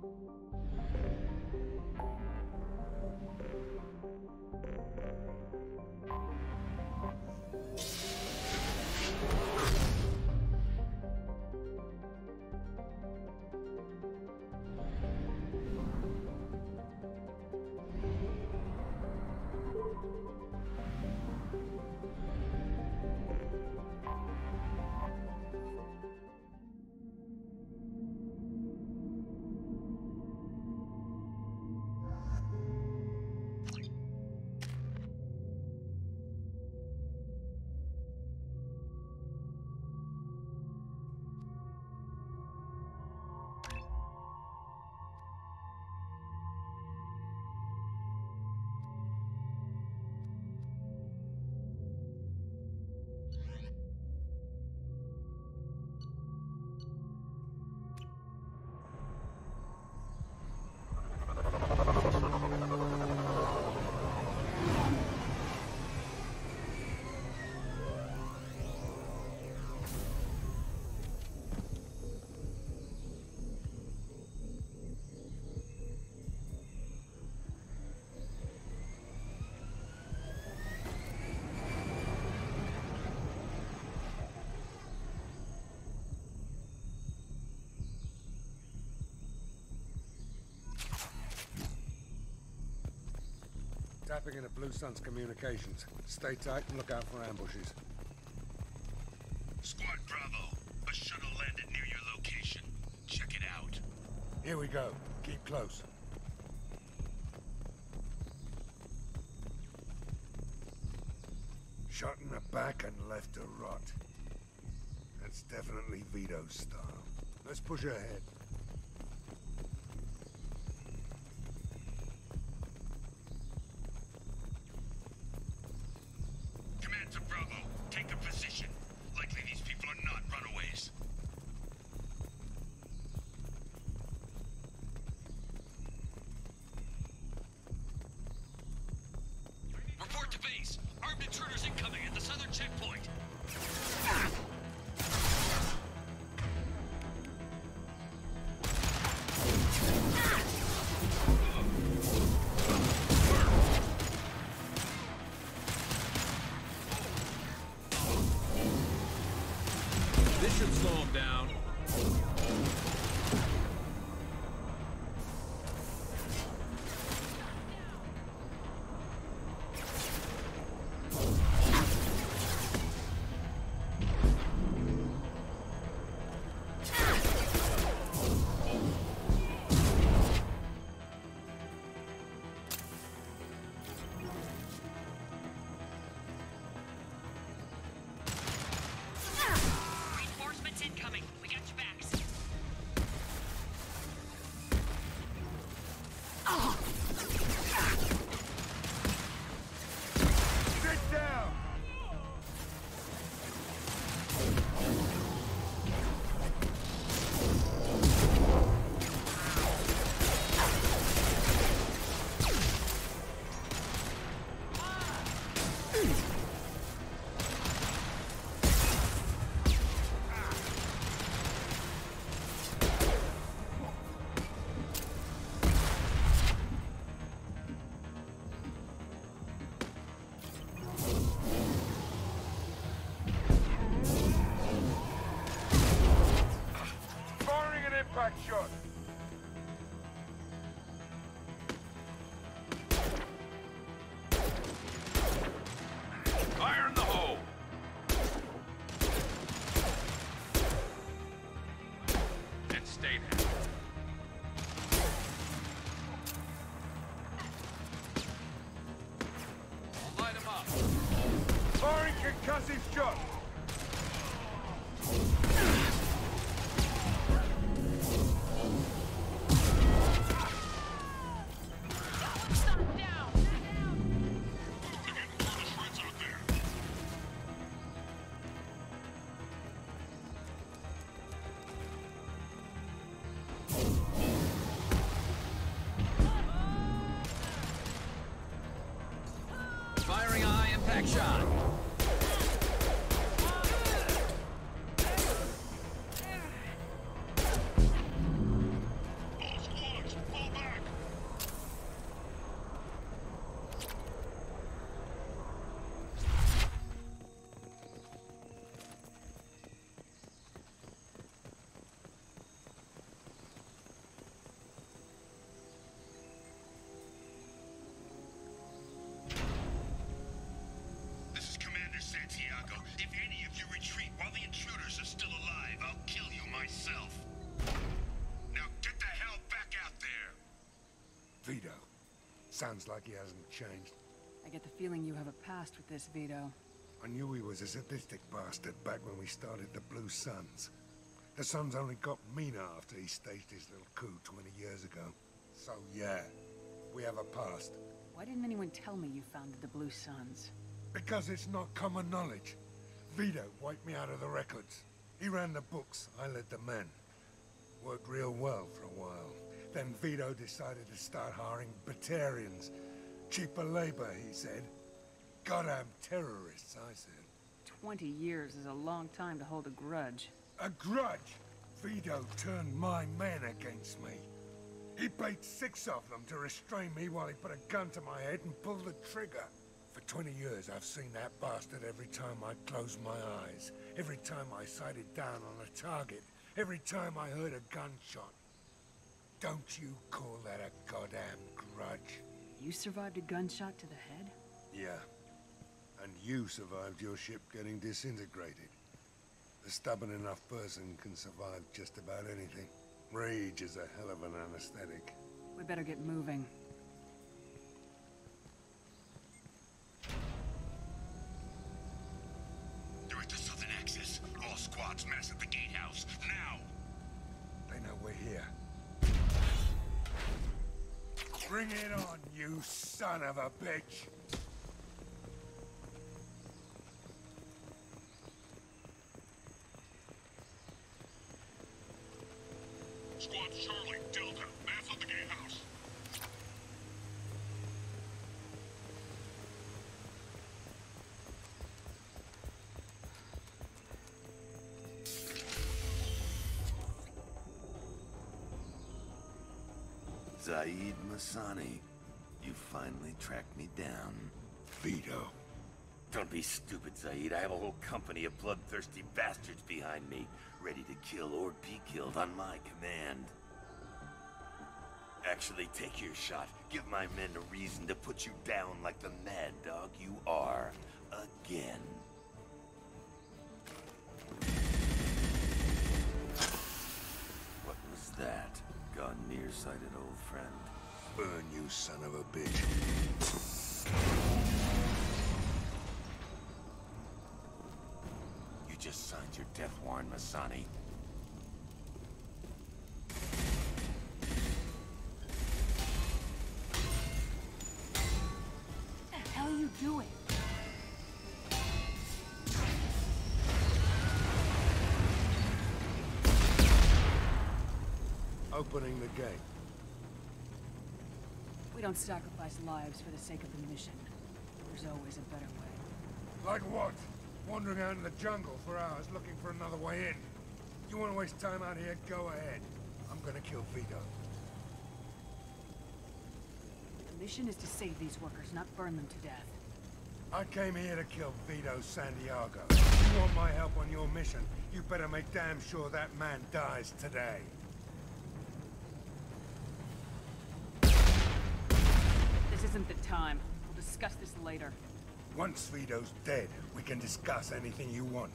Tapping into Blue Sun's communications. Stay tight and look out for ambushes. Squad Bravo, a shuttle landed near your location. Check it out. Here we go. Keep close. Shot in the back and left to rot. That's definitely Vito's style. Let's push ahead. Command to Bravo, take a position. Likely these people are not runaways. Report to base. Armed intruders incoming at the southern checkpoint. This should slow him down. Reinforcements incoming. We got your backs. Sit down! Firing an impact shot! Fire in the hole! And stay there. Light him up. Firing concussive shot! Stop down. Friends out there. Firing a high impact shot. Sounds like he hasn't changed. I get the feeling you have a past with this, Vito. I knew he was a sadistic bastard back when we started the Blue Suns. The Suns only got meaner after he staged his little coup 20 years ago. So yeah, we have a past. Why didn't anyone tell me you founded the Blue Suns? Because it's not common knowledge. Vito wiped me out of the records. He ran the books, I led the men. Worked real well for a while. Then Vito decided to start hiring Batarians. Cheaper labor, he said. Goddamn terrorists, I said. 20 years is a long time to hold a grudge. A grudge? Vito turned my men against me. He paid 6 of them to restrain me while he put a gun to my head and pulled the trigger. For 20 years, I've seen that bastard every time I closed my eyes. Every time I sighted down on a target. Every time I heard a gunshot. Don't you call that a goddamn grudge? You survived a gunshot to the head? Yeah. And you survived your ship getting disintegrated. A stubborn enough person can survive just about anything. Rage is a hell of an anesthetic. We better get moving. Direct to Southern Axis. All squads mass at the gatehouse. Now! They know we're here. Bring it on, you son of a bitch! Squad Charlie, Delta, mass at the gatehouse. Zaid Masani, you finally tracked me down. Vito. Don't be stupid, Zaid. I have a whole company of bloodthirsty bastards behind me, ready to kill or be killed on my command. Actually, take your shot. Give my men a reason to put you down like the mad dog you are. Again. What was that? Gone nearsighted, old friend. Burn, you son of a bitch. You just signed your death warrant, Masani. What the hell are you doing? Opening the gate. We don't sacrifice lives for the sake of the mission. There's always a better way. Like what? Wandering out in the jungle for hours looking for another way in. You want to waste time out here? Go ahead. I'm gonna kill Vito. The mission is to save these workers, not burn them to death. I came here to kill Vito Santiago. If you want my help on your mission, you better make damn sure that man dies today. This isn't the time. We'll discuss this later. Once Vito's dead, we can discuss anything you want.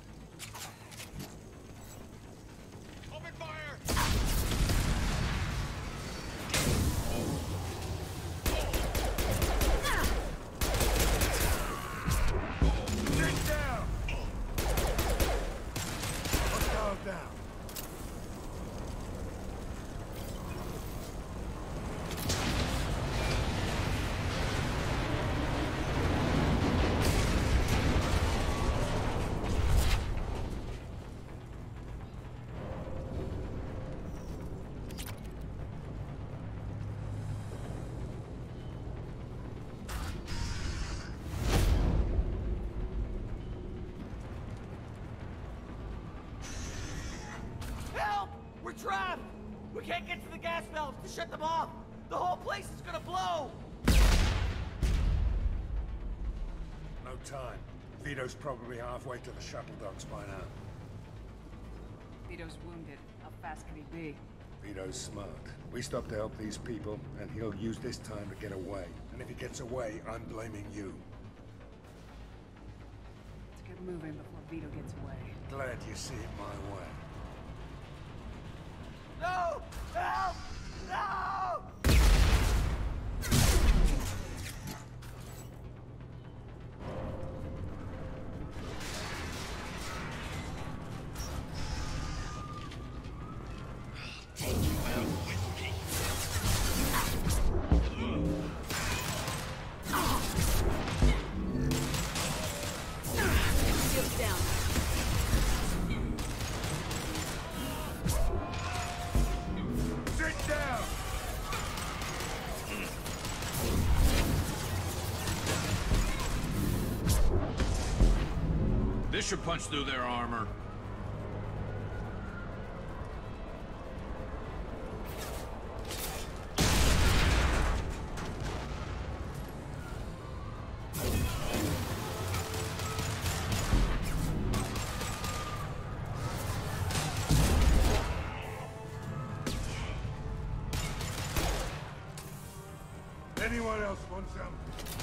Open fire! Dig down! Hostile down. Help! We're trapped! We can't get to the gas valves to shut them off! The whole place is gonna blow! No time. Vito's probably halfway to the shuttle docks by now. Vito's wounded. How fast can he be? Vito's smart. We stop to help these people, and he'll use this time to get away. And if he gets away, I'm blaming you. Let's get moving before Vito gets away. Glad you see it my way. No! Help! No! should punch through their armor. Anyone else want some?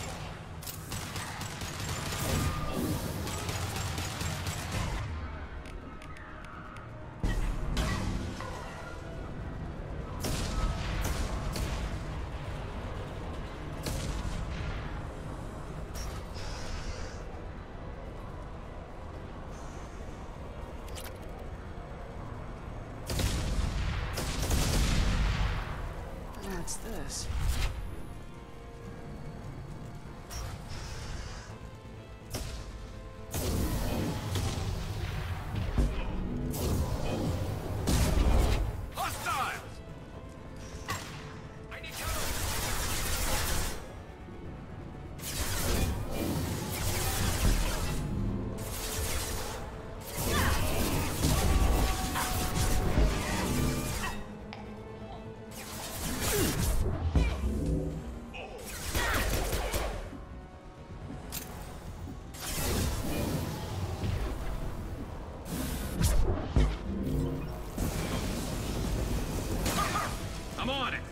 What's this? Hostiles! I need cover! I'm on it!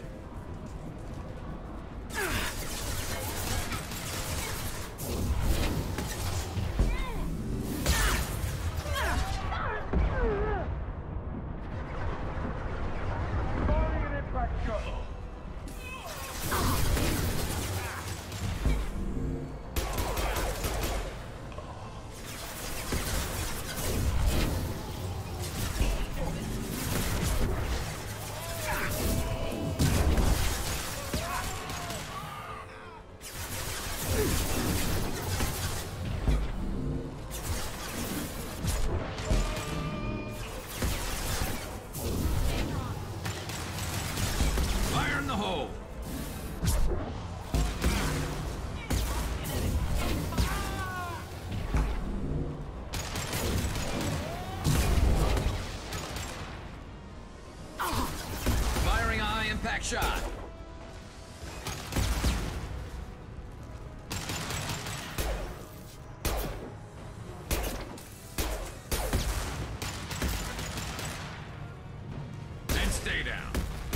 Firing an impact shot. Fire in the hole! Firing a high-impact shot! And stay down.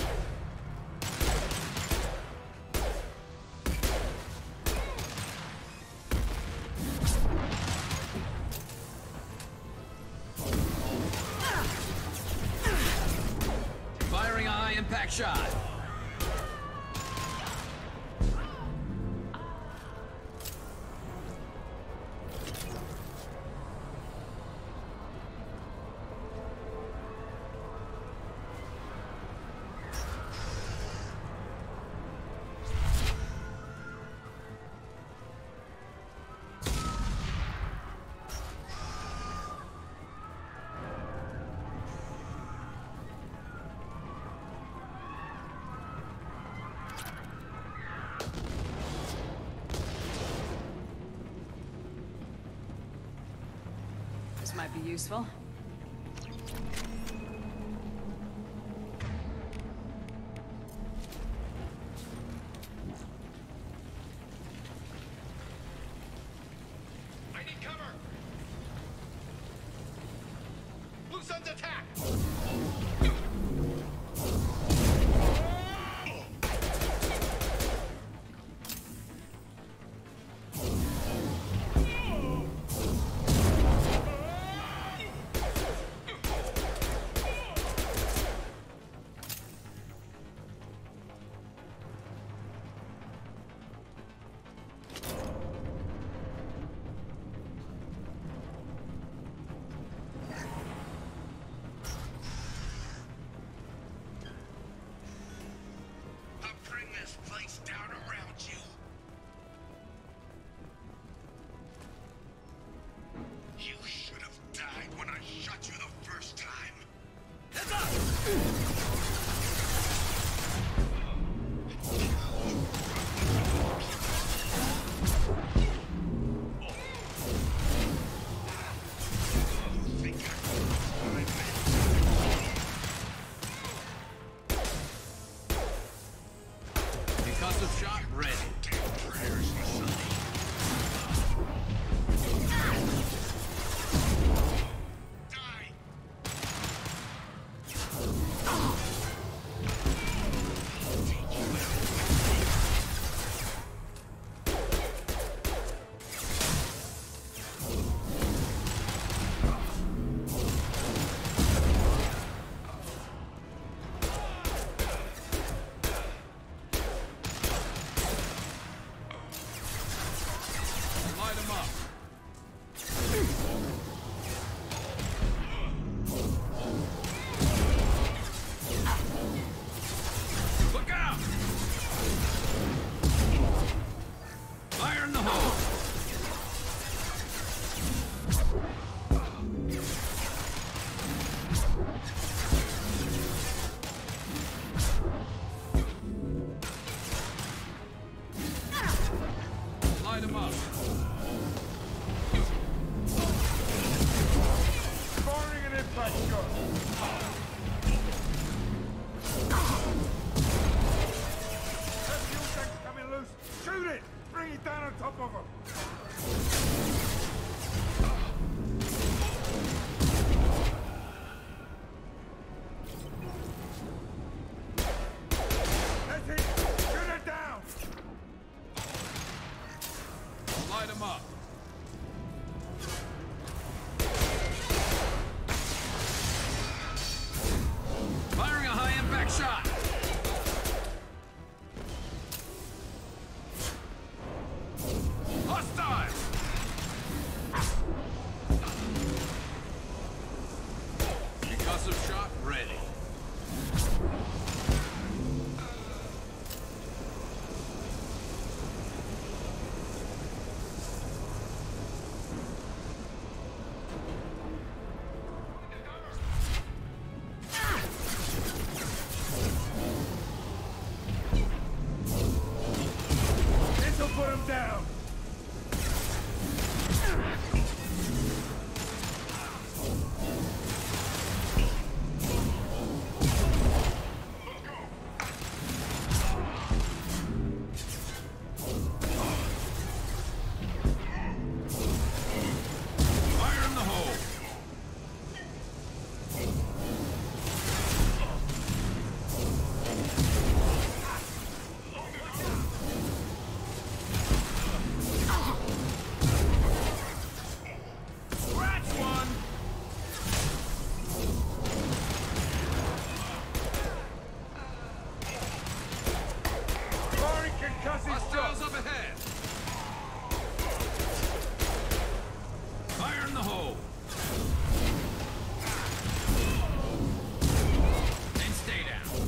Firing a high-impact shot. This might be useful. I need cover! Blue Sun's attack! an impact shot. That fuel tank's coming loose. Shoot it! Bring it down on top of him. That's it! Shoot it down! Light him up. Firing a high-impact shot. Hostile! Concussive shot ready. This'll put him down. Fire in the hole. Scratch one. Firing concussive Hostiles shots. up ahead. Fire in the hole. And stay down.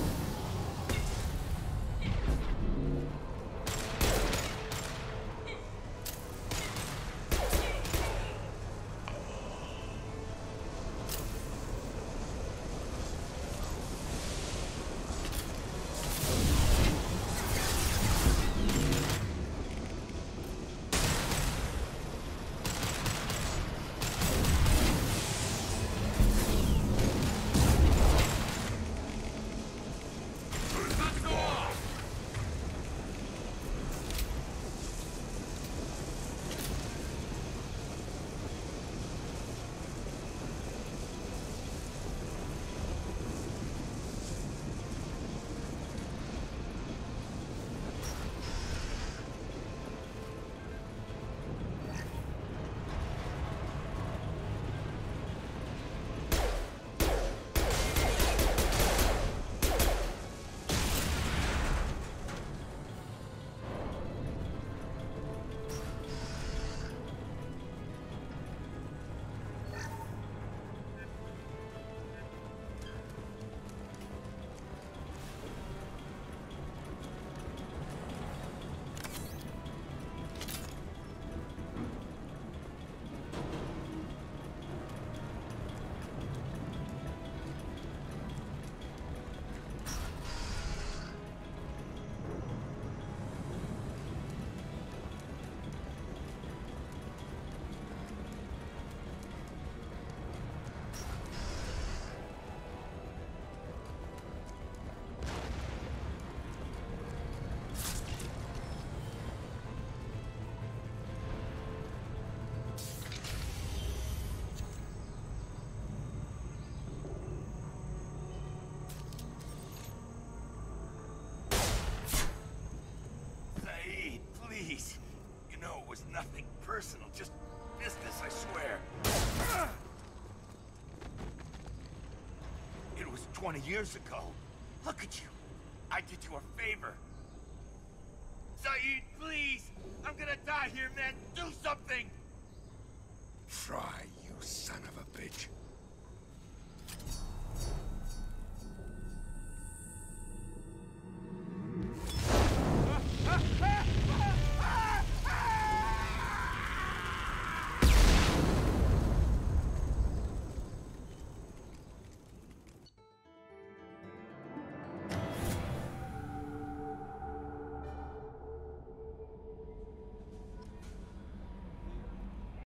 About to go off. Saeed, please. You know it was nothing personal, just business, I swear. It was 20 years ago. How could you? I did you a favor. Saeed, please! I'm gonna die here, man! Do something! Try, you son of a bitch.